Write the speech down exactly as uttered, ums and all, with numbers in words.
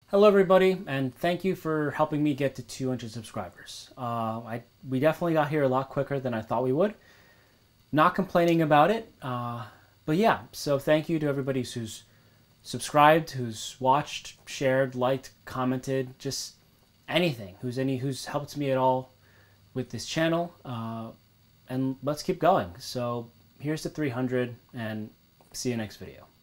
Hello everybody, and thank you for helping me get to two hundred subscribers. Uh, I we definitely got here a lot quicker than I thought we would. Not complaining about it, uh, but yeah. So thank you to everybody who's subscribed, who's watched, shared, liked, commented, just anything. Who's any who's helped me at all with this channel, uh, and let's keep going. So here's to three hundred, and see you next video.